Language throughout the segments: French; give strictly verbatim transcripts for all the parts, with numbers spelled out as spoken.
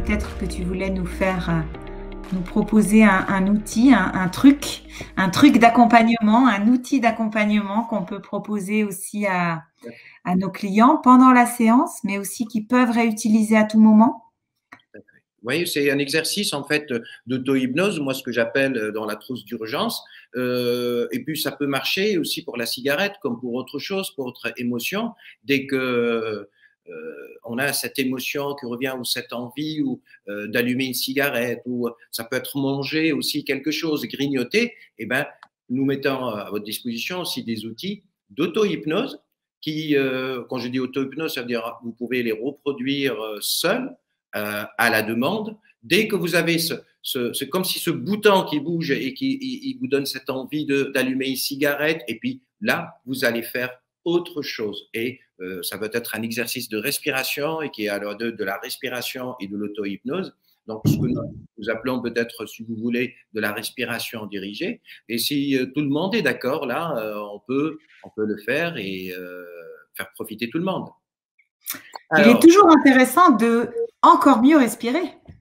peut-être que tu voulais nous faire, euh, nous proposer un, un outil, un, un truc, un truc d'accompagnement, un outil d'accompagnement qu'on peut proposer aussi à, à nos clients pendant la séance, mais aussi qu'ils peuvent réutiliser à tout moment. Oui, c'est un exercice en fait d'auto-hypnose, moi ce que j'appelle dans la trousse d'urgence. Euh, et puis ça peut marcher aussi pour la cigarette comme pour autre chose, pour autre émotion. Dès que euh, on a cette émotion qui revient ou cette envie ou euh, d'allumer une cigarette ou ça peut être manger aussi quelque chose, grignoter. Eh ben, nous mettons à votre disposition aussi des outils d'auto-hypnose qui, euh, quand je dis auto-hypnose, ça veut dire vous pouvez les reproduire seuls. Euh, à la demande, dès que vous avez ce, ce, c'est comme si ce bouton qui bouge et qui il, il vous donne cette envie d'allumer une cigarette, et puis là, vous allez faire autre chose. Et euh, ça peut être un exercice de respiration et qui est alors de, de la respiration et de l'auto-hypnose. Donc, ce que nous, nous appelons peut-être, si vous voulez, de la respiration dirigée. Et si euh, tout le monde est d'accord, là, euh, on, peut, on peut le faire et euh, faire profiter tout le monde. Alors, il est toujours intéressant de encore mieux respirer.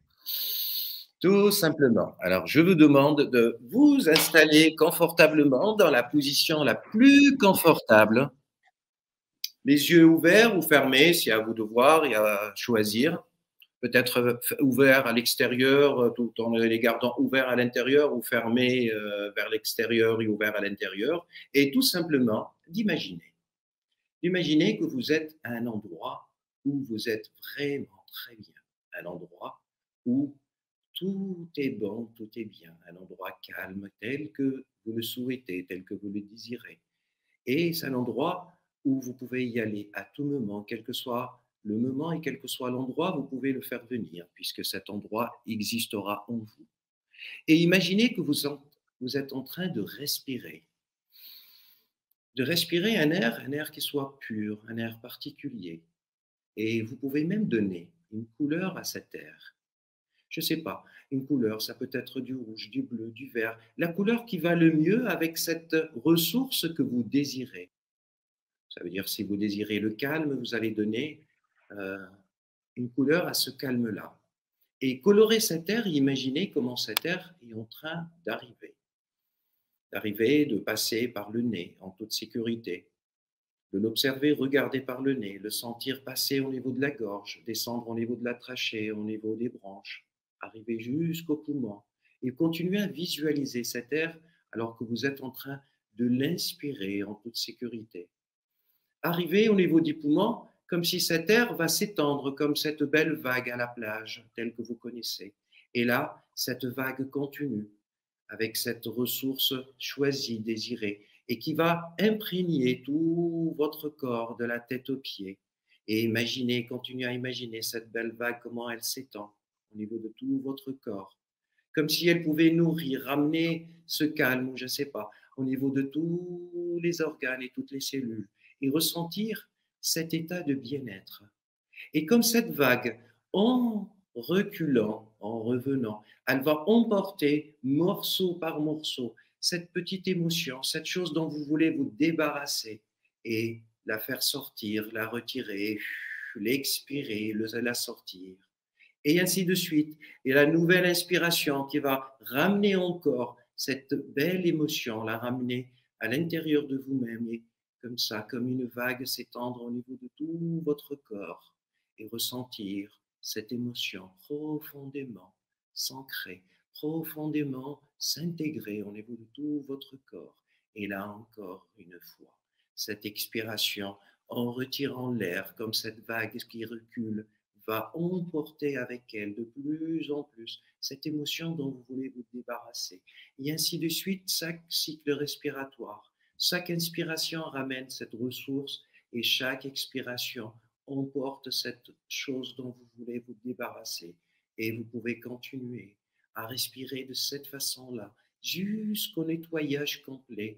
Tout simplement. Alors, je vous demande de vous installer confortablement dans la position la plus confortable. Les yeux ouverts ou fermés, c'est à vous de voir et à choisir. Peut-être ouverts à l'extérieur tout en les gardant ouverts à l'intérieur ou fermés vers l'extérieur et ouverts à l'intérieur. Et tout simplement d'imaginer. D'imaginer que vous êtes à un endroit où vous êtes vraiment très bien. Un endroit où tout est bon, tout est bien, un endroit calme tel que vous le souhaitez, tel que vous le désirez. Et c'est un endroit où vous pouvez y aller à tout moment, quel que soit le moment et quel que soit l'endroit, vous pouvez le faire venir, puisque cet endroit existera en vous. Et imaginez que vous, en, vous êtes en train de respirer, de respirer un air, un air qui soit pur, un air particulier. Et vous pouvez même donner une couleur à cet air. Je ne sais pas, une couleur, ça peut être du rouge, du bleu, du vert, la couleur qui va le mieux avec cette ressource que vous désirez. Ça veut dire si vous désirez le calme, vous allez donner euh, une couleur à ce calme-là. Et colorer cet air, imaginez comment cet air est en train d'arriver. D'arriver, de passer par le nez en toute sécurité. De l'observer, regarder par le nez, le sentir passer au niveau de la gorge, descendre au niveau de la trachée, au niveau des branches, arriver jusqu'au poumon et continuer à visualiser cet air alors que vous êtes en train de l'inspirer en toute sécurité. Arriver au niveau du poumon comme si cet air va s'étendre comme cette belle vague à la plage telle que vous connaissez. Et là, cette vague continue avec cette ressource choisie, désirée, et qui va imprégner tout votre corps de la tête aux pieds. Et imaginez, continuez à imaginer cette belle vague, comment elle s'étend au niveau de tout votre corps, comme si elle pouvait nourrir, ramener ce calme, je ne sais pas, au niveau de tous les organes et toutes les cellules, et ressentir cet état de bien-être. Et comme cette vague, en reculant, en revenant, elle va emporter morceau par morceau cette petite émotion, cette chose dont vous voulez vous débarrasser et la faire sortir, la retirer, l'expirer, la sortir. Et ainsi de suite. Et la nouvelle inspiration qui va ramener encore cette belle émotion, la ramener à l'intérieur de vous-même et comme ça, comme une vague s'étendre au niveau de tout votre corps et ressentir cette émotion profondément s'ancrer, profondément s'intégrer au niveau de tout votre corps. Et là encore une fois, cette expiration en retirant l'air comme cette vague qui recule va emporter avec elle de plus en plus cette émotion dont vous voulez vous débarrasser. Et ainsi de suite, chaque cycle respiratoire, chaque inspiration ramène cette ressource et chaque expiration emporte cette chose dont vous voulez vous débarrasser. Et vous pouvez continuer à respirer de cette façon-là jusqu'au nettoyage complet,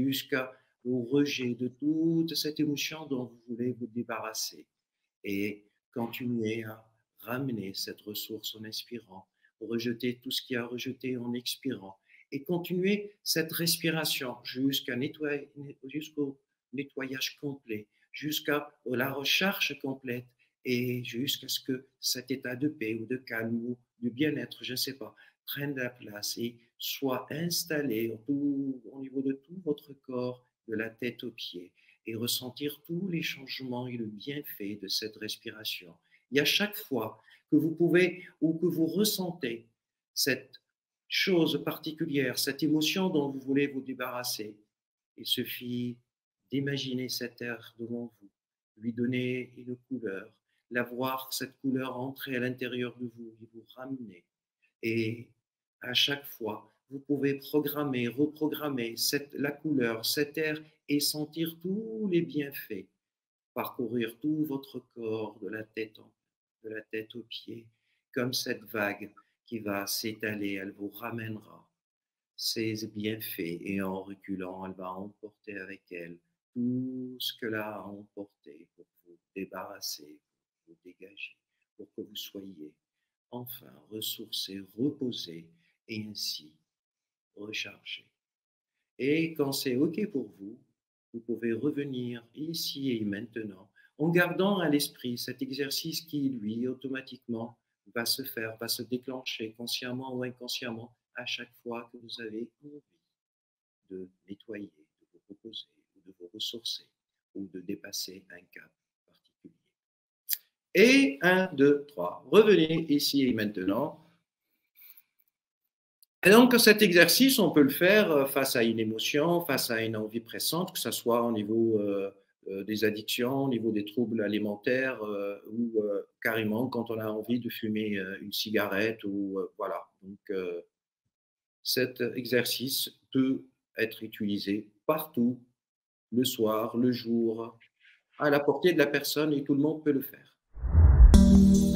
jusqu'au rejet de toute cette émotion dont vous voulez vous débarrasser. Et continuez à ramener cette ressource en inspirant, rejeter tout ce qui a rejeté en expirant et continuez cette respiration jusqu'à nettoyer, jusqu'au nettoyage complet, jusqu'à la recharge complète et jusqu'à ce que cet état de paix ou de calme ou de bien-être, je ne sais pas, prenne la place et soit installé au, au niveau de tout votre corps, de la tête aux pieds, et ressentir tous les changements et le bienfait de cette respiration. Et à chaque fois que vous pouvez ou que vous ressentez cette chose particulière, cette émotion dont vous voulez vous débarrasser, il suffit d'imaginer cet air devant vous, lui donner une couleur, la voir, cette couleur entrer à l'intérieur de vous et vous ramener. Et à chaque fois, vous pouvez programmer, reprogrammer cette, la couleur, cet air et sentir tous les bienfaits parcourir tout votre corps, de la tête, en, de la tête aux pieds, comme cette vague qui va s'étaler, elle vous ramènera ses bienfaits et en reculant, elle va emporter avec elle tout ce qu'elle a emporté pour vous débarrasser, pour vous dégager, pour que vous soyez enfin ressourcés, reposés et ainsi rechargés. Et quand c'est OK pour vous, vous pouvez revenir ici et maintenant en gardant à l'esprit cet exercice qui, lui, automatiquement va se faire, va se déclencher consciemment ou inconsciemment à chaque fois que vous avez envie de nettoyer, de vous reposer, ou de vous ressourcer, ou de dépasser un cap particulier. Et un, deux, trois. Revenez ici et maintenant. Et donc, cet exercice, on peut le faire face à une émotion, face à une envie pressante, que ce soit au niveau euh, euh, des addictions, au niveau des troubles alimentaires, euh, ou euh, carrément quand on a envie de fumer euh, une cigarette, ou euh, voilà. Donc, euh, cet exercice peut être utilisé partout, le soir, le jour, à la portée de la personne, et tout le monde peut le faire.